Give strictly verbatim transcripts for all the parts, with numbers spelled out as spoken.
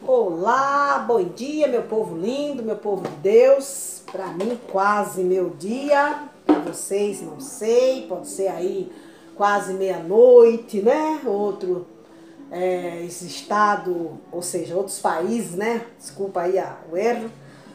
Olá, bom dia, meu povo lindo, meu povo de Deus. Para mim, quase meu dia. Para vocês, não sei, pode ser aí quase meia-noite, né? Outro é, esse estado, ou seja, outros países, né? Desculpa aí a, o erro.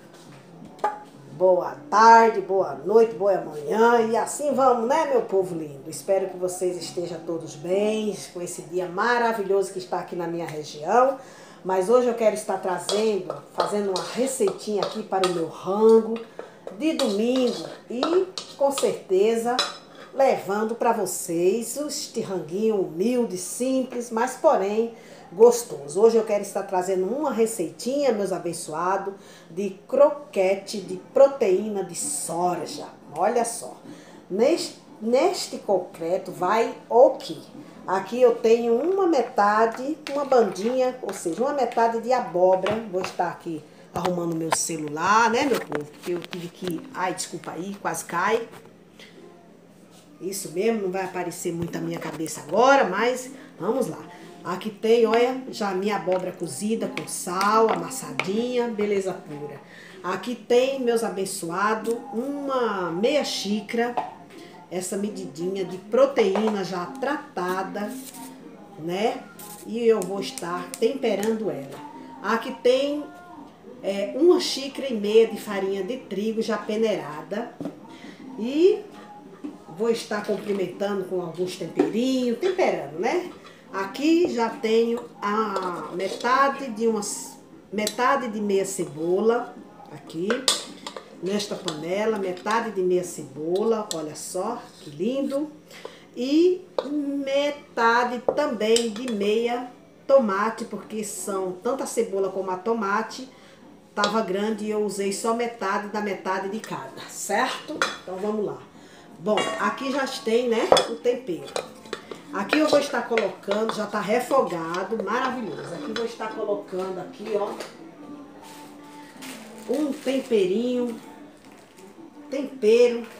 Boa tarde, boa noite, boa manhã e assim vamos, né, meu povo lindo? Espero que vocês estejam todos bem com esse dia maravilhoso que está aqui na minha região. Mas hoje eu quero estar trazendo, fazendo uma receitinha aqui para o meu rango de domingo e com certeza levando para vocês este ranguinho humilde, simples, mas porém gostoso. Hoje eu quero estar trazendo uma receitinha, meus abençoados, de croquete de proteína de soja. Olha só, neste, neste concreto vai o que? Aqui eu tenho uma metade, uma bandinha, ou seja, uma metade de abóbora. Vou estar aqui arrumando meu celular, né, meu povo? Porque eu tive que... Ai, desculpa aí, quase cai. Isso mesmo, não vai aparecer muito a minha cabeça agora, mas vamos lá. Aqui tem, olha, já a minha abóbora cozida com sal, amassadinha, beleza pura. Aqui tem, meus abençoados, uma meia xícara, essa medidinha de proteína já tratada, né? E eu vou estar temperando ela. Aqui tem é, uma xícara e meia de farinha de trigo já peneirada. E vou estar complementando com alguns temperinhos, temperando, né? Aqui já tenho a metade de umas metade de meia cebola aqui nesta panela, metade de meia cebola, olha só que lindo, e metade também de meia tomate, porque são tanto a cebola como a tomate tava grande e eu usei só metade da metade de cada, certo? Então vamos lá. Bom, aqui já tem, né, o tempero. Aqui eu vou estar colocando, já tá refogado, maravilhoso. Aqui vou estar colocando aqui, ó, um temperinho, tempero,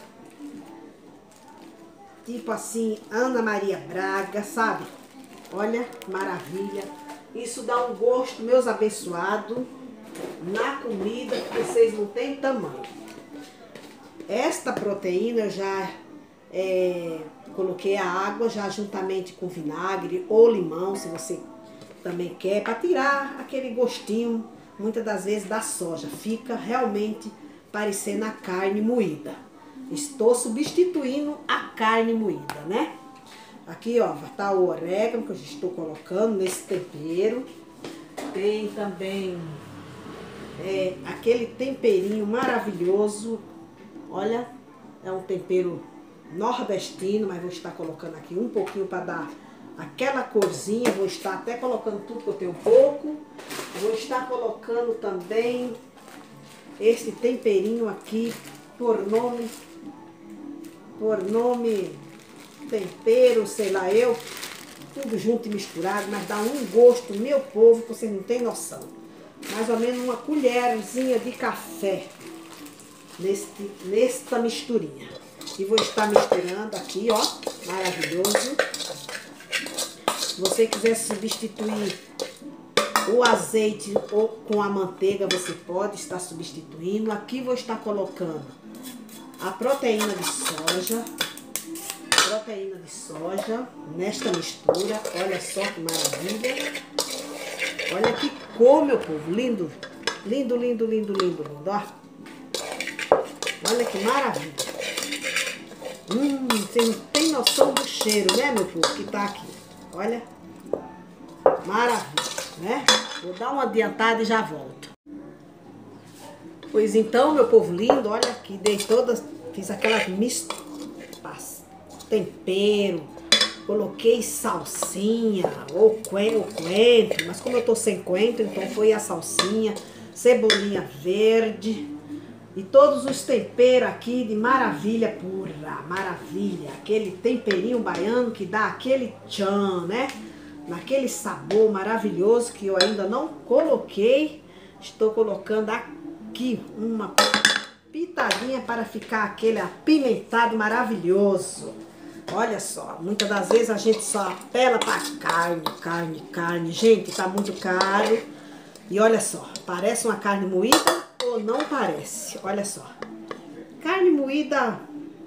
tipo assim, Ana Maria Braga, sabe? Olha, maravilha. Isso dá um gosto, meus abençoados, na comida que vocês não têm tamanho. Esta proteína eu já é, coloquei a água já juntamente com vinagre ou limão, se você também quer, para tirar aquele gostinho, muitas das vezes, da soja. Fica realmente parecendo a carne moída. Estou substituindo a carne moída, né? Aqui, ó, tá o orégano que eu já estou colocando nesse tempero. Tem também é, aquele temperinho maravilhoso. Olha, é um tempero nordestino, mas vou estar colocando aqui um pouquinho para dar aquela corzinha. Vou estar até colocando tudo que eu tenho um pouco. Vou estar colocando também esse temperinho aqui, por nome, por nome tempero, sei lá eu, tudo junto e misturado, mas dá um gosto, meu povo, que vocês não têm noção. Mais ou menos uma colherzinha de café neste, nesta misturinha. E vou estar misturando aqui, ó, maravilhoso. Se você quiser substituir o azeite ou com a manteiga, você pode estar substituindo. Aqui vou estar colocando a proteína de soja. Proteína de soja nesta mistura. Olha só que maravilha. Olha que cor, meu povo. Lindo. Lindo, lindo, lindo, lindo, lindo. Ó. Olha que maravilha. Hum, vocês não tem noção do cheiro, né, meu povo, que tá aqui. Olha. Maravilha, né? Vou dar uma adiantada e já volto. Pois então, meu povo lindo, olha aqui, dei todas, fiz aquela mistura, tempero, coloquei salsinha ou coentro, mas como eu tô sem coentro, então foi a salsinha, cebolinha verde e todos os temperos aqui de maravilha pura, maravilha, aquele temperinho baiano que dá aquele tchan, né? Naquele sabor maravilhoso que eu ainda não coloquei. Estou colocando aqui uma pitadinha para ficar aquele apimentado maravilhoso. Olha só, muitas das vezes a gente só apela para carne, carne, carne. Gente, tá muito caro. E olha só, parece uma carne moída ou não parece? Olha só. Carne moída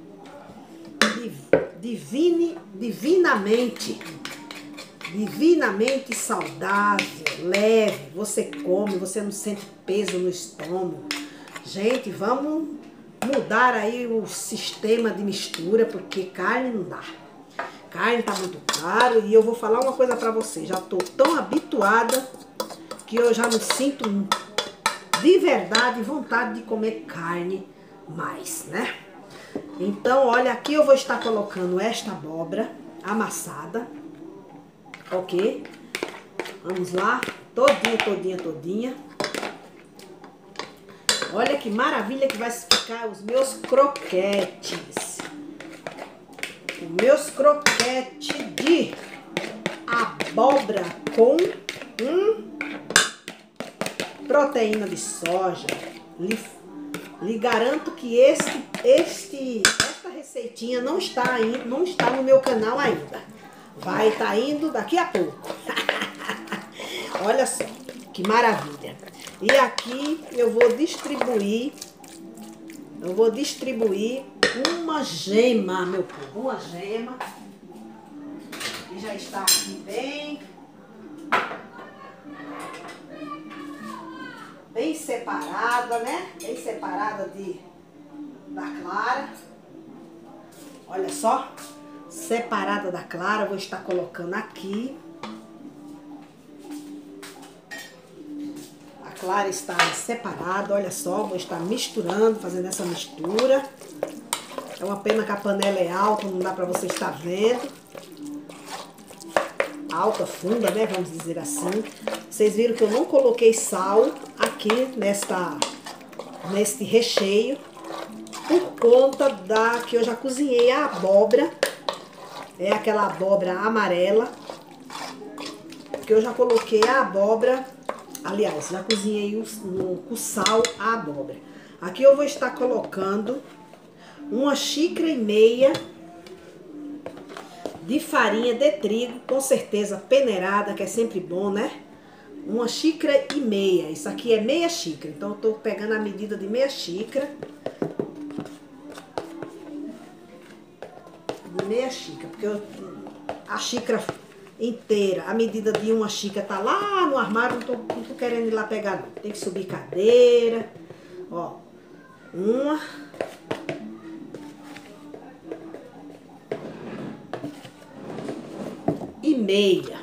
divine, divinamente, divinamente saudável, leve. Você come, você não sente peso no estômago. Gente, vamos mudar aí o sistema de mistura, porque carne não dá. Carne tá muito caro e eu vou falar uma coisa pra vocês. Já tô tão habituada que eu já não sinto de verdade vontade de comer carne mais, né? Então, olha, aqui eu vou estar colocando esta abóbora amassada, ok? Vamos lá, todinha, todinha, todinha. Olha que maravilha que vai ficar os meus croquetes. Os meus croquetes de abóbora com hum, proteína de soja. Lhe, lhe garanto que este, este, esta receitinha não está, aí, não está no meu canal ainda. Vai estar tá indo daqui a pouco. Olha só, que maravilha. E aqui eu vou distribuir, eu vou distribuir uma gema, meu povo. Uma gema. Que já está aqui bem... Bem separada, né? Bem separada de, da clara. Olha só. Separada da clara. Vou estar colocando aqui. A clara está separada. Olha só. Vou estar misturando, fazendo essa mistura. É uma pena que a panela é alta. Não dá pra você estar vendo. Alta, funda, né? Vamos dizer assim. Vocês viram que eu não coloquei sal aqui nesta, neste recheio. Por conta da que eu já cozinhei a abóbora. É aquela abóbora amarela. Que eu já coloquei a abóbora. Aliás, já cozinhei o, no, com sal a abóbora. Aqui eu vou estar colocando uma xícara e meia de farinha de trigo, com certeza peneirada, que é sempre bom, né? Uma xícara e meia. Isso aqui é meia xícara. Então, eu tô pegando a medida de meia xícara. De meia xícara. Porque eu, a xícara inteira, a medida de uma xícara tá lá no armário. Não tô, não tô querendo ir lá pegar, não. Tem que subir cadeira. Ó. Uma... e meia,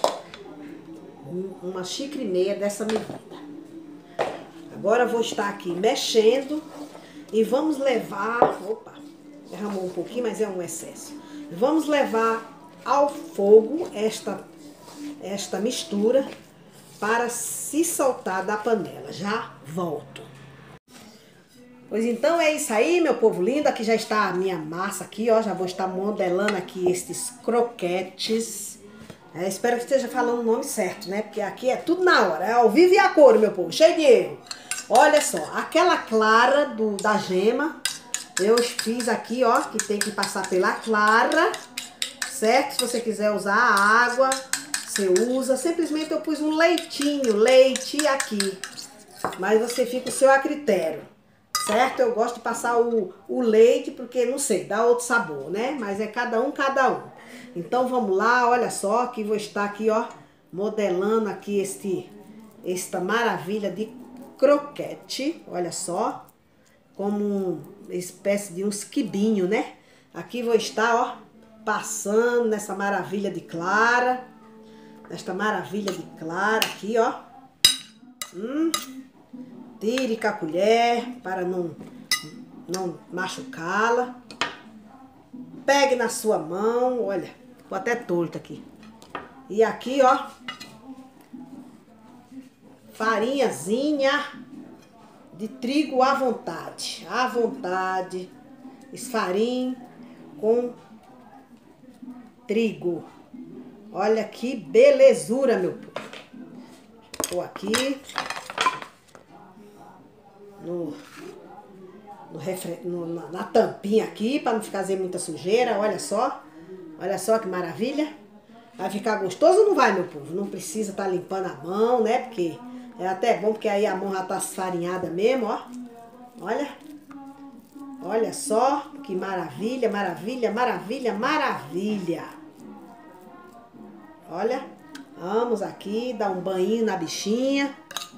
uma xícara e meia dessa medida. Agora vou estar aqui mexendo e vamos levar, opa, derramou um pouquinho, mas é um excesso. Vamos levar ao fogo esta, esta mistura para se soltar da panela. Já volto. Pois então é isso aí, meu povo lindo. Aqui já está a minha massa aqui, ó. Já vou estar modelando aqui estes croquetes. É, espero que esteja falando o nome certo, né? Porque aqui é tudo na hora. É ao vivo e a cor, meu povo. Cheio de erro. Olha só, aquela clara do, da gema, eu fiz aqui, ó, que tem que passar pela clara, certo? Se você quiser usar a água, você usa. Simplesmente eu pus um leitinho, leite aqui. Mas você fica o seu a critério. Certo? Eu gosto de passar o, o leite porque, não sei, dá outro sabor, né? Mas é cada um, cada um. Então, vamos lá, olha só, que vou estar aqui, ó, modelando aqui este, esta maravilha de croquete, olha só, como uma espécie de uns quibinho, né? Aqui vou estar, ó, passando nessa maravilha de clara, nesta maravilha de clara aqui, ó. Hum... Tire com a colher para não, não machucá-la. Pegue na sua mão, olha, ficou até torto aqui. E aqui, ó, farinhazinha de trigo à vontade. À vontade. Esfarinho com trigo. Olha que belezura, meu povo. Vou aqui... No, no, refre, no na, na tampinha aqui, para não fazer muita sujeira, olha só. Olha só que maravilha. Vai ficar gostoso ou não vai, meu povo? Não precisa estar tá limpando a mão, né? Porque É até bom, porque aí a mão já tá esfarinhada mesmo, ó. Olha. Olha só, que maravilha, maravilha, maravilha, maravilha. Olha, vamos aqui dar um banho na bichinha.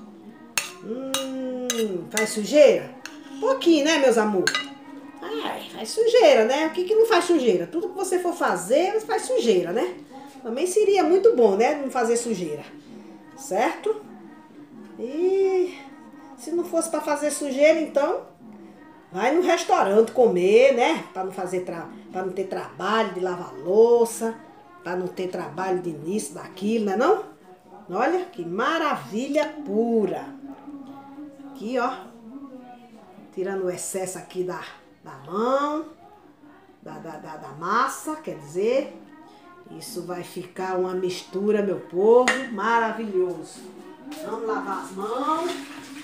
Hum, faz sujeira? Um pouquinho, né, meus amores? Ai, faz sujeira, né? O que que não faz sujeira? Tudo que você for fazer, faz sujeira, né? Também seria muito bom, né, não fazer sujeira. Certo? E se não fosse para fazer sujeira, então vai no restaurante comer, né? Para não fazer tra... para não ter trabalho de lavar louça, para não ter trabalho de início daquilo, né não? Olha que maravilha pura. Aqui, ó. Tirando o excesso aqui da, da mão, da, da, da, da massa, quer dizer. Isso vai ficar uma mistura, meu povo, maravilhoso. Vamos lavar as mãos.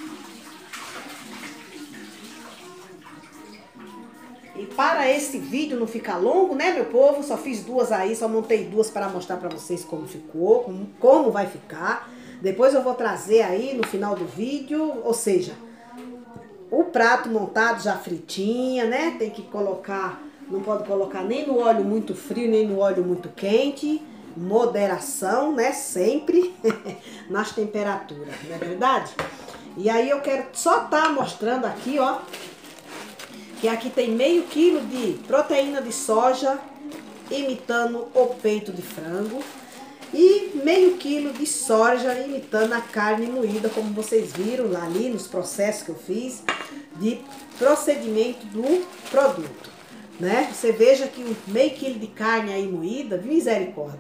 E para esse vídeo não ficar longo, né, meu povo? Só fiz duas aí, só montei duas para mostrar para vocês como ficou, como, como vai ficar. Depois eu vou trazer aí no final do vídeo, ou seja, o prato montado já fritinha, né? Tem que colocar, não pode colocar nem no óleo muito frio, nem no óleo muito quente. Moderação, né? Sempre nas temperaturas, não é verdade? E aí eu quero só estar mostrando aqui, ó, que aqui tem meio quilo de proteína de soja imitando o peito de frango e meio quilo de soja imitando a carne moída, como vocês viram lá ali nos processos que eu fiz de procedimento do produto, né? Você veja que o meio quilo de carne aí moída, misericórdia,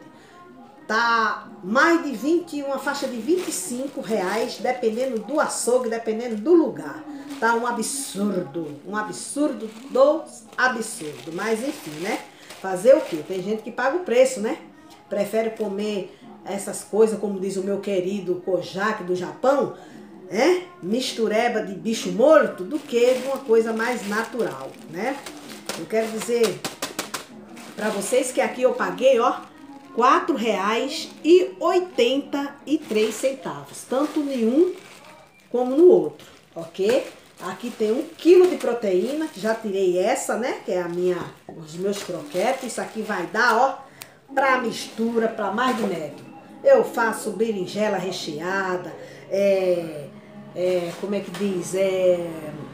tá mais de vinte, uma faixa de vinte e cinco reais, dependendo do açougue, dependendo do lugar. Tá um absurdo, um absurdo do absurdo. Mas enfim, né? Fazer o quê? Tem gente que paga o preço, né? Prefere comer essas coisas, como diz o meu querido Kojak do Japão, é? Mistureba de bicho morto, do que de uma coisa mais natural, né? Eu quero dizer para vocês que aqui eu paguei, ó, quatro reais e oitenta e três centavos, tanto em um como no outro, ok? Aqui tem um quilo de proteína, que já tirei essa, né? Que é a minha, os meus croquetes. Isso aqui vai dar, ó, pra mistura, pra mais de metro. Eu faço berinjela recheada, é, é, como é que diz? É,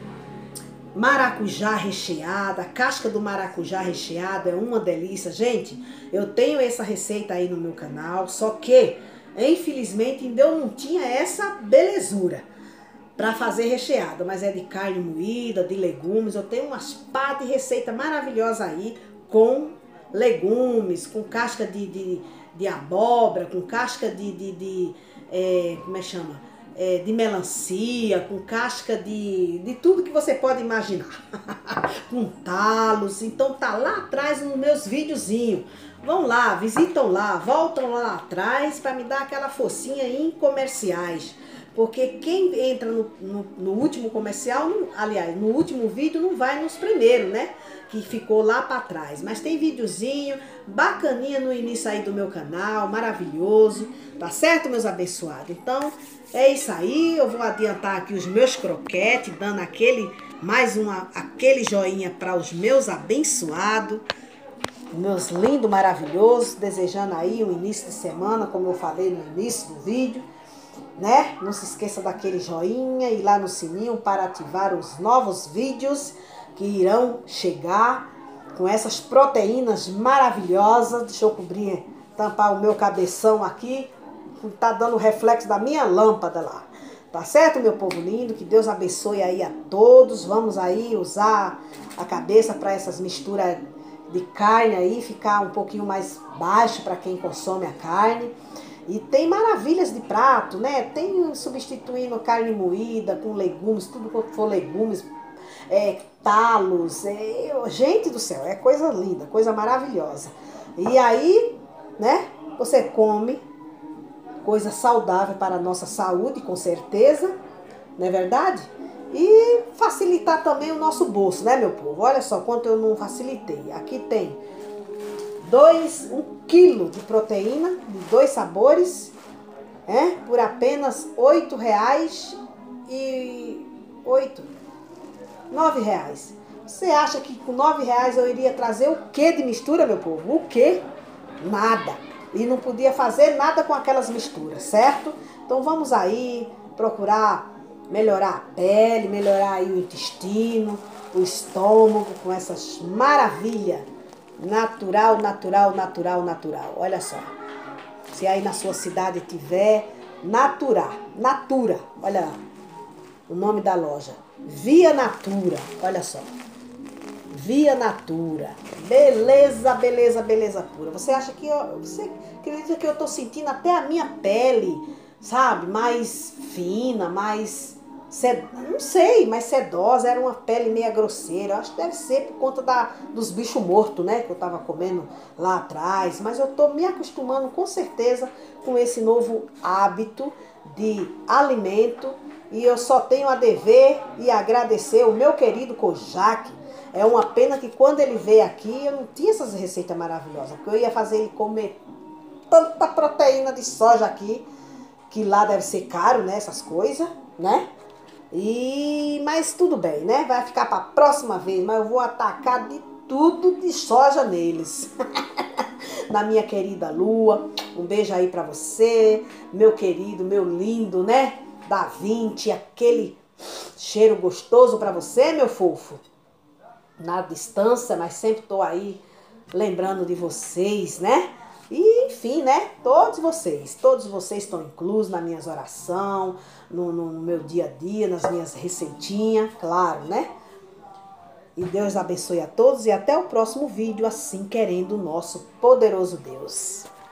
maracujá recheada, casca do maracujá recheada, é uma delícia. Gente, eu tenho essa receita aí no meu canal, só que, infelizmente, ainda eu não tinha essa belezura para fazer recheada, mas é de carne moída, de legumes. Eu tenho umas pá de receita maravilhosa aí com legumes, com casca de, de, de abóbora, com casca de, de, de é, como é que chama? É, de melancia, com casca de, de tudo que você pode imaginar. Com talos. Então tá lá atrás nos meus videozinhos. Vão lá, visitam lá, voltam lá atrás para me dar aquela focinha em comerciais. Porque quem entra no, no, no último comercial, no, aliás, no último vídeo não vai nos primeiros, né? Que ficou lá para trás. Mas tem videozinho bacaninha no início aí do meu canal, maravilhoso. Tá certo, meus abençoados? Então, é isso aí. Eu vou adiantar aqui os meus croquetes, dando aquele, mais uma, aquele joinha para os meus abençoados. Meus lindos, maravilhosos. Desejando aí um início de semana, como eu falei no início do vídeo. Né? Não se esqueça daquele joinha e lá no sininho para ativar os novos vídeos que irão chegar com essas proteínas maravilhosas. Deixa eu cobrir, tampar o meu cabeção aqui, tá dando reflexo da minha lâmpada lá. Tá certo, meu povo lindo? Que Deus abençoe aí a todos. Vamos aí usar a cabeça para essas misturas de carne aí, ficar um pouquinho mais baixo para quem consome a carne. E tem maravilhas de prato, né? Tem substituindo carne moída com legumes, tudo que for legumes, é, talos. É, gente do céu, é coisa linda, coisa maravilhosa. E aí, né? Você come coisa saudável para a nossa saúde, com certeza, não é verdade? E facilitar também o nosso bolso, né, meu povo? Olha só quanto eu não facilitei. Aqui tem dois, um quilo de proteína, de dois sabores, é? Por apenas oito reais e oito, nove reais. Você acha que com nove reais eu iria trazer o que de mistura, meu povo? O que? Nada. E não podia fazer nada com aquelas misturas, certo? Então vamos aí procurar melhorar a pele, melhorar aí o intestino, o estômago com essas maravilhas. Natural, natural, natural, natural. Olha só. Se aí na sua cidade tiver Natura, Natura, olha lá, o nome da loja. Via Natura, olha só. Via Natura. Beleza, beleza, beleza pura. Você acha que eu, você acredita que eu tô sentindo até a minha pele, sabe, mais fina, mais Sed... não sei, mas sedosa, era uma pele meio grosseira. Eu acho que deve ser por conta da, dos bichos mortos, né? Que eu tava comendo lá atrás. Mas eu tô me acostumando com certeza com esse novo hábito de alimento. E eu só tenho a dever e agradecer o meu querido Kojak. É uma pena que quando ele veio aqui eu não tinha essas receitas maravilhosas. Porque eu ia fazer ele comer tanta proteína de soja aqui, que lá deve ser caro, né? Essas coisas, né? E, mas tudo bem, né? Vai ficar para a próxima vez, mas eu vou atacar de tudo de soja neles. Na minha querida Lua, um beijo aí para você, meu querido, meu lindo, né? Da vinte, aquele cheiro gostoso para você, meu fofo. Na distância, mas sempre tô aí lembrando de vocês, né? E, enfim, né? Todos vocês, todos vocês estão inclusos nas minhas orações, no, no, no meu dia a dia, nas minhas receitinhas, claro, né? E Deus abençoe a todos e até o próximo vídeo, assim querendo o nosso poderoso Deus.